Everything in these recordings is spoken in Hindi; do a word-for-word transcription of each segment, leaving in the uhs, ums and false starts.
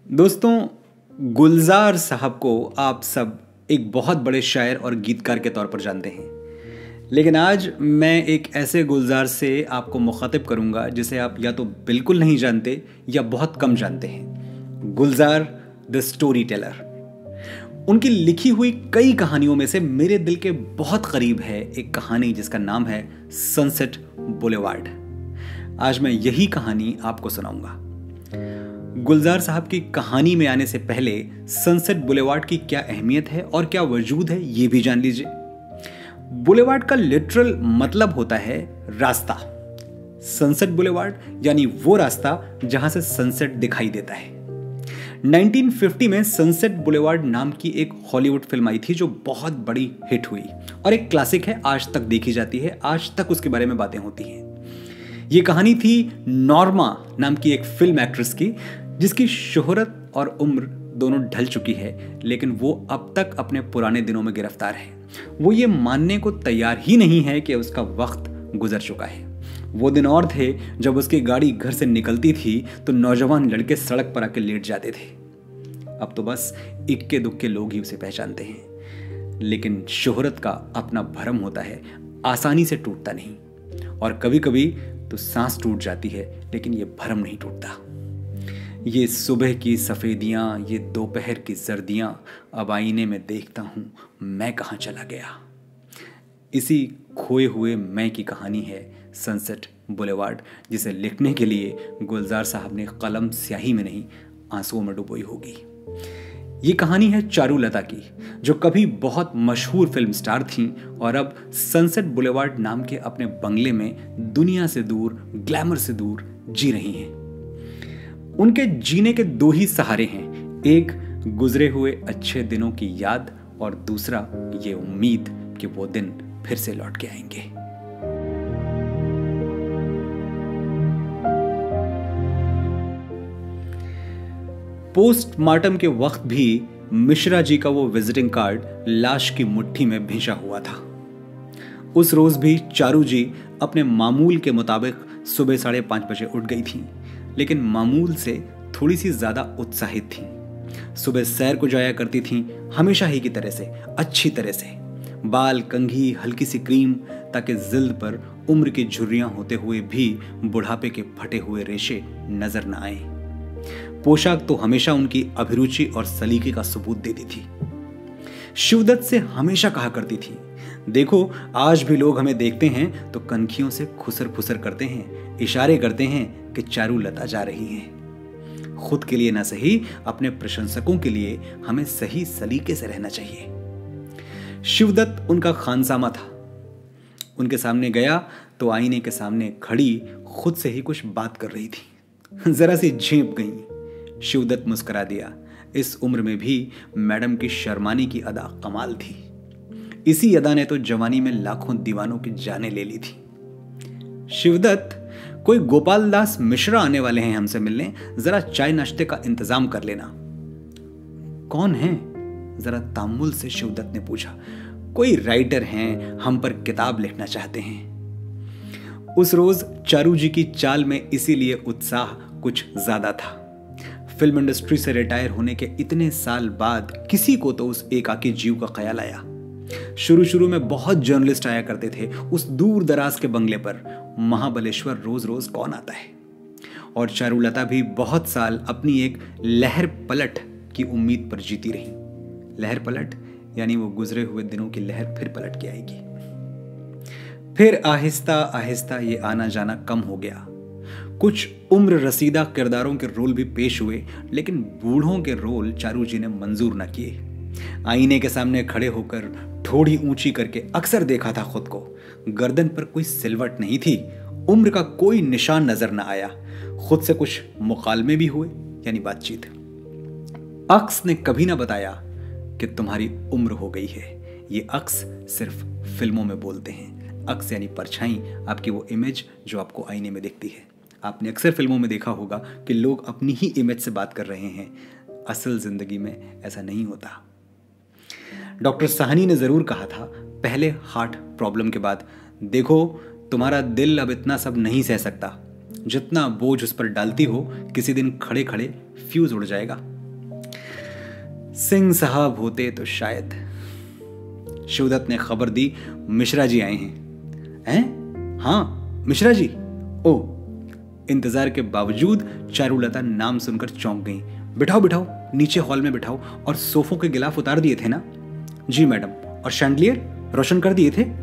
दोस्तों, गुलजार साहब को आप सब एक बहुत बड़े शायर और गीतकार के तौर पर जानते हैं, लेकिन आज मैं एक ऐसे गुलजार से आपको मुखातिब करूंगा जिसे आप या तो बिल्कुल नहीं जानते या बहुत कम जानते हैं। Gulzar the story teller. उनकी लिखी हुई कई कहानियों में से मेरे दिल के बहुत करीब है एक कहानी जिसका नाम है सनसेट बुलेवार्ड। आज मैं यही कहानी आपको सुनाऊंगा। गुलजार साहब की कहानी में आने से पहले सनसेट बुलेवार्ड की क्या अहमियत है और क्या वजूद है ये भी जान लीजिए। बुलेवार्ड का लिटरल मतलब होता है रास्ता। सनसेट बुलेवार्ड यानी वो रास्ता जहां से सनसेट दिखाई देता है। उन्नीस सौ पचास में सनसेट बुलेवार्ड नाम की एक हॉलीवुड फिल्म आई थी जो बहुत बड़ी हिट हुई और एक क्लासिक है, आज तक देखी जाती है, आज तक उसके बारे में बातें होती हैं। ये कहानी थी नॉर्मा नाम की एक फिल्म एक्ट्रेस की जिसकी शोहरत और उम्र दोनों ढल चुकी है, लेकिन वो अब तक अपने पुराने दिनों में गिरफ्तार है। वो ये मानने को तैयार ही नहीं है कि उसका वक्त गुजर चुका है। वो दिन और थे जब उसकी गाड़ी घर से निकलती थी तो नौजवान लड़के सड़क पर आके लेट जाते थे। अब तो बस इक्के दुक्के लोग ही उसे पहचानते हैं, लेकिन शोहरत का अपना भरम होता है, आसानी से टूटता नहीं। और कभी कभी तो सांस टूट जाती है, लेकिन ये भरम नहीं टूटता। ये सुबह की सफ़ेदियाँ, ये दोपहर की सर्दियाँ, अब आईने में देखता हूँ मैं कहाँ चला गया। इसी खोए हुए मैं की कहानी है सनसेट बुलेवार्ड, जिसे लिखने के लिए गुलजार साहब ने कलम स्याही में नहीं आंसुओं में डुबोई होगी। ये कहानी है चारुलता की, जो कभी बहुत मशहूर फिल्म स्टार थीं और अब सनसेट बुलेवार्ड नाम के अपने बंगले में दुनिया से दूर, ग्लैमर से दूर जी रही हैं। उनके जीने के दो ही सहारे हैं, एक गुजरे हुए अच्छे दिनों की याद और दूसरा ये उम्मीद कि वो दिन फिर से लौट के आएंगे। पोस्टमार्टम के वक्त भी मिश्रा जी का वो विजिटिंग कार्ड लाश की मुट्ठी में भिंचा हुआ था। उस रोज भी चारू जी अपने मामूल के मुताबिक सुबह साढ़े पांच बजे उठ गई थी, लेकिन मामूल से थोड़ी सी ज्यादा उत्साहित थी। सुबह सैर को जाया करती थी, हमेशा ही की तरह से, अच्छी तरह से। बाल कंघी, हल्की सी क्रीम, ताकि जिल्द पर उम्र की झुर्रियां होते हुए भी बुढ़ापे के फटे हुए रेशे नजर न आए। पोशाक तो हमेशा उनकी अभिरुचि और सलीके का सबूत देती थी। शिवदत्त से हमेशा कहा करती थी, देखो आज भी लोग हमें देखते हैं तो कनखियों से खुसर फुसर करते हैं, इशारे करते हैं कि चारुलता जा रही हैं। खुद के लिए ना सही, अपने प्रशंसकों के लिए हमें सही सलीके से रहना चाहिए। शिवदत्त उनका खानसामा था। उनके सामने गया तो आईने के सामने खड़ी खुद से ही कुछ बात कर रही थी। जरा सी झेंप गई। शिवदत्त मुस्कुरा दिया। इस उम्र में भी मैडम की शर्माने की अदा कमाल थी। इसी अदा ने तो जवानी में लाखों दीवानों की जानें ले ली थी। शिवदत्त, कोई गोपाल दास मिश्रा आने वाले हैं हमसे मिलने, जरा चाय नाश्ते का इंतजाम कर लेना। कौन है? जरा तामुल से शिवदत्त ने पूछा। कोई राइटर हैं, हम पर किताब लिखना चाहते हैं। उस रोज चारू जी की चाल में इसीलिए उत्साह कुछ ज्यादा था। फिल्म इंडस्ट्री से रिटायर होने के इतने साल बाद किसी को तो उस एकाकी जीव का ख्याल आया। शुरू शुरू में बहुत जर्नलिस्ट आया करते थे उस दूर दराज के बंगले पर। महाबलेश्वर रोज रोज कौन आता है। और चारुलता भी बहुत साल अपनी एक लहर पलट की उम्मीद पर जीती रही। लहर पलट यानी वो गुजरे हुए दिनों की लहर फिर पलट के आएगी। फिर आहिस्ता आहिस्ता ये आना जाना कम हो गया। कुछ उम्र रसीदा किरदारों के रोल भी पेश हुए, लेकिन बूढ़ों के रोल चारू जी ने मंजूर न किए। आईने के सामने खड़े होकर ठोड़ी ऊंची करके अक्सर देखा था खुद को। गर्दन पर कोई सिलवट नहीं थी, उम्र का कोई निशान नजर न आया। खुद से कुछ मुकालमे भी हुए, यानी बातचीत। अक्स ने कभी ना बताया कि तुम्हारी उम्र हो गई है। ये अक्स सिर्फ फिल्मों में बोलते हैं। अक्स यानी परछाई, आपकी वो इमेज जो आपको आईने में दिखती है। आपने अक्सर फिल्मों में देखा होगा कि लोग अपनी ही इमेज से बात कर रहे हैं। असल जिंदगी में ऐसा नहीं होता। डॉक्टर साहनी ने जरूर कहा था पहले हार्ट प्रॉब्लम के बाद, देखो तुम्हारा दिल अब इतना सब नहीं सह सकता। जितना बोझ उस पर डालती हो, किसी दिन खड़े खड़े फ्यूज उड़ जाएगा। सिंह साहब होते तो शायद। शिवदत्त ने खबर दी, मिश्रा जी आए हैं। हैं? हाँ मिश्रा जी। ओ। इंतजार के बावजूद चारुलता नाम सुनकर चौंक गई। बिठाओ बिठाओ, नीचे हॉल में बिठाओ। और सोफों के गिलाफ उतार दिए थे ना? जी मैडम। और शैंडलियर रोशन कर दिए थे?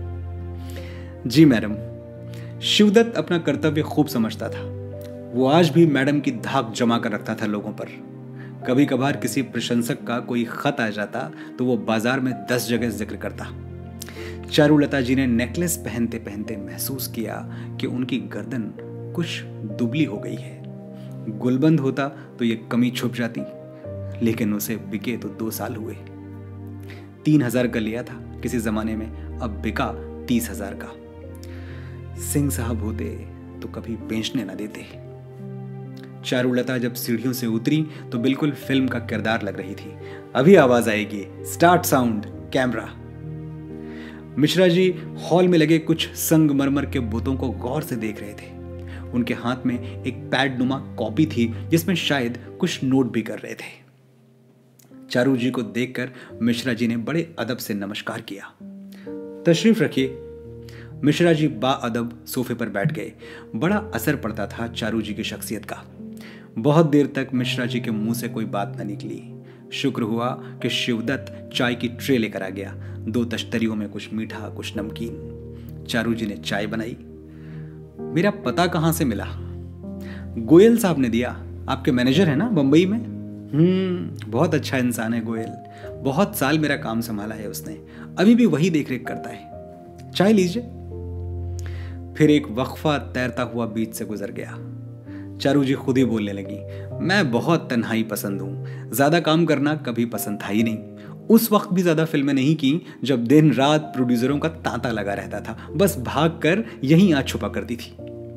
जी मैडम। शिवदत्त अपना कर्तव्य खूब समझता था। वो आज भी मैडम की धाक जमा कर रखता था लोगों पर। कभी कभार किसी प्रशंसक का कोई खत आ जाता तो वो बाजार में दस जगह जिक्र करता। चारुलता जी ने नेकलेस पहनते पहनते महसूस किया कि उनकी गर्दन कुछ दुबली हो गई है। गुलबंद होता तो ये कमी छुप जाती, लेकिन उसे बिके तो दो साल हुए। तीन हजार का लिया था किसी जमाने में, अब बिका तीस हजार का। सिंह साहब होते तो कभी बेचने न देते। चारुलता जब सीढ़ियों से उतरी तो बिल्कुल फिल्म का किरदार लग रही थी। अभी आवाज आएगी, start sound camera. Mishra ji hall में लगे कुछ संगमरमर के बुतों को गौर से देख रहे थे। उनके हाथ में एक पैड नुमा कॉपी थी जिसमें शायद कुछ नोट भी कर रहे थे। चारू जी को देखकर मिश्रा जी ने बड़े अदब से नमस्कार किया। तशरीफ रखिए। मिश्रा जी बाअदब सोफे पर बैठ गए। बड़ा असर पड़ता था चारू जी की शख्सियत का। बहुत देर तक मिश्रा जी के मुंह से कोई बात न निकली। शुक्र हुआ कि शिवदत्त चाय की ट्रे लेकर आ गया। दो तश्तरियों में कुछ मीठा कुछ नमकीन। चारू जी ने चाय बनाई। मेरा पता कहां से मिला? गोयल साहब ने दिया। आपके मैनेजर है ना बंबई में? हम्म बहुत अच्छा इंसान है गोयल। बहुत साल मेरा काम संभाला है उसने। अभी भी वही देखरेख करता है। चाय लीजिए। फिर एक वक्फा तैरता हुआ बीच से गुजर गया। चारू जी खुद ही बोलने लगी, मैं बहुत तन्हाई पसंद हूं। ज्यादा काम करना कभी पसंद था ही नहीं। उस वक्त भी ज्यादा फिल्में नहीं की जब दिन रात प्रोड्यूसरों का तांता लगा रहता था। बस भाग कर यहीं आ छुपा करती थी।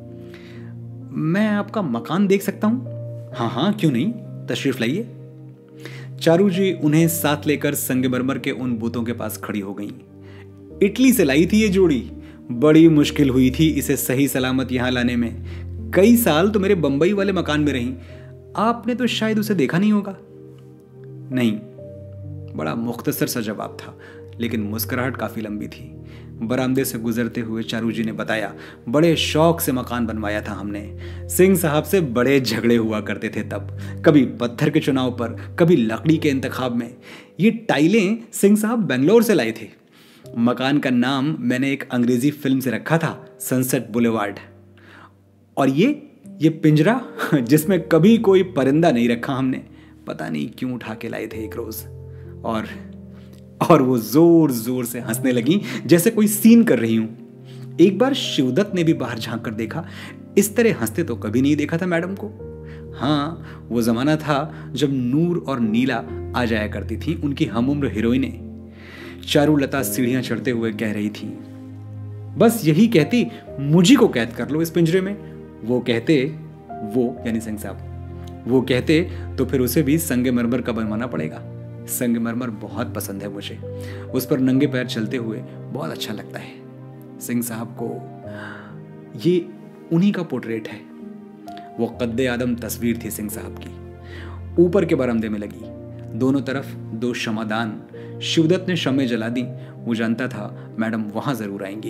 मैं आपका मकान देख सकता हूं? हाँ हाँ क्यों नहीं, तशरीफ लाइए। चारू जी उन्हें साथ लेकर संगमरमर के उन बूतों के पास खड़ी हो गईं। इटली से लाई थी ये जोड़ी। बड़ी मुश्किल हुई थी इसे सही सलामत यहां लाने में। कई साल तो मेरे बंबई वाले मकान में रही। आपने तो शायद उसे देखा नहीं होगा। नहीं। बड़ा मुख्तसर सा जवाब था, लेकिन मुस्कुराहट काफी लंबी थी। बरामदे से गुजरते हुए चारू जी ने बताया, बड़े शौक से मकान बनवाया था हमने। सिंह साहब से बड़े झगड़े हुआ करते थे तब, कभी पत्थर के चुनाव पर, कभी लकड़ी के इंतखाब में। ये टाइलें सिंह साहब बेंगलोर से लाए थे। मकान का नाम मैंने एक अंग्रेजी फिल्म से रखा था, सनसेट बुलेवार्ड। और ये ये पिंजरा जिसमें कभी कोई परिंदा नहीं रखा हमने, पता नहीं क्यों उठा के लाए थे एक रोज। और और वो जोर जोर से हंसने लगी जैसे कोई सीन कर रही हूं। एक बार शिवदत्त ने भी बाहर झांक कर देखा। इस तरह हंसते तो कभी नहीं देखा था मैडम को। हाँ वो जमाना था जब नूर और नीला आ जाया करती थी, उनकी हमउम्र हीरोइनें। चारुलता सीढ़ियां चढ़ते हुए कह रही थी, बस यही कहती, मुझी को कैद कर लो इस पिंजरे में। वो कहते, वो यानी सिंह साहब, वो कहते तो फिर उसे भी संगमरमर का बनवाना पड़ेगा। संगमरमर बहुत पसंद है मुझे। उस पर नंगे पैर चलते हुए बहुत अच्छा लगता है। सिंह साहब को ये उन्हीं का पोर्ट्रेट है। वो कद्दे आदम तस्वीर थी सिंह साहब की। ऊपर के बरामदे में लगी, दोनों तरफ दो शमादान। शिवदत्त ने शमें जला दी। वो जानता था मैडम वहां जरूर आएंगी।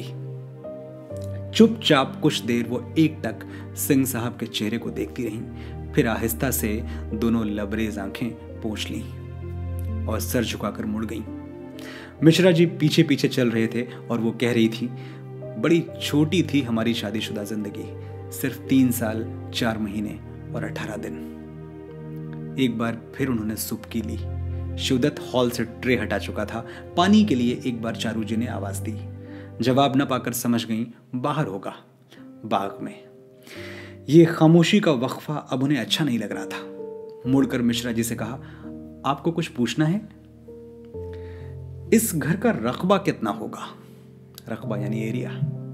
चुपचाप कुछ देर वो एक टक सिंह साहब के चेहरे को देखती रहीं, फिर आहिस्ता से दोनों लबरेज आंखें पोंछ लीं और सर झुकाकर मुड़ गईं। मिश्रा जी पीछे पीछे चल रहे थे और वो कह रही थी, बड़ी छोटी थी हमारी शादीशुदा जिंदगी, सिर्फ तीन साल चार महीने और अठारह दिन। एक बार फिर उन्होंने सुबकी ली। शिवदत्त हॉल से ट्रे हटा चुका था। पानी के लिए एक बार चारू जी ने आवाज दी। जवाब न पाकर समझ गई बाहर होगा, बाग में। ये खामोशी का वक्फा अब उन्हें अच्छा नहीं लग रहा था। मुड़कर मिश्रा जी से कहा, आपको कुछ पूछना है? इस घर का रकबा कितना होगा? रकबा यानी एरिया।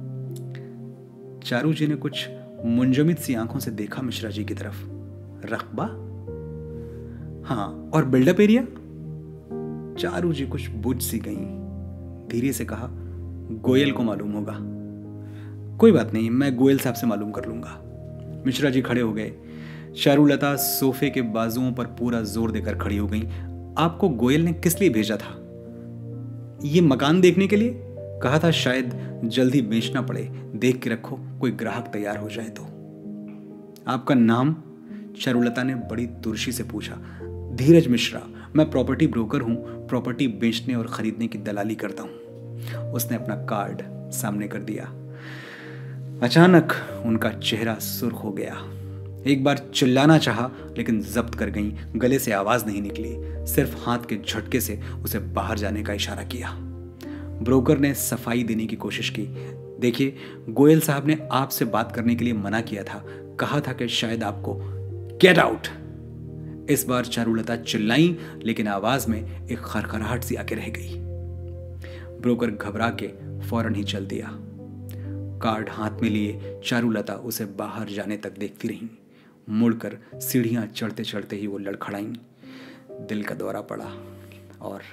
चारू जी ने कुछ मुंजमिद सी आंखों से देखा मिश्रा जी की तरफ। रकबा? हाँ, और बिल्डअप एरिया? चारू जी कुछ बुझ सी गईं। धीरे से कहा, गोयल को मालूम होगा। कोई बात नहीं, मैं गोयल साहब से मालूम कर लूंगा। मिश्रा जी खड़े हो गए। चारुलता सोफे के बाजुओं पर पूरा जोर देकर खड़ी हो गई। आपको गोयल ने किस लिए भेजा था? ये मकान देखने के लिए? कहा था शायद जल्दी बेचना पड़े, देख के रखो कोई ग्राहक तैयार हो जाए तो। आपका नाम? चारुलता ने बड़ी तुर्शी से पूछा। धीरज मिश्रा, मैं प्रॉपर्टी ब्रोकर हूं, प्रॉपर्टी बेचने और खरीदने की दलाली करता हूं। उसने अपना कार्ड सामने कर दिया। अचानक उनका चेहरा सुर्ख हो गया। एक बार चिल्लाना चाहा लेकिन जब्त कर गई, गले से आवाज नहीं निकली, सिर्फ हाथ के झटके से उसे बाहर जाने का इशारा किया। ब्रोकर ने सफाई देने की कोशिश की। देखिए, गोयल साहब ने आपसे बात करने के लिए मना किया था, कहा था कि शायद आपको। Get out! इस बार चारुलता चिल्लाई, लेकिन आवाज में एक खरखराहट सी आके रह गई। ब्रोकर घबरा के फौरन ही चल दिया। कार्ड हाथ में लिए चारुलता उसे बाहर जाने तक देखती रही। मुड़कर सीढ़ियां चढ़ते चढ़ते ही वो लड़खड़ाई। दिल का दौरा पड़ा और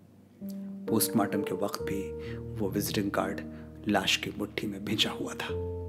पोस्टमार्टम के वक्त भी वो विजिटिंग कार्ड लाश की मुट्ठी में भिंचा हुआ था।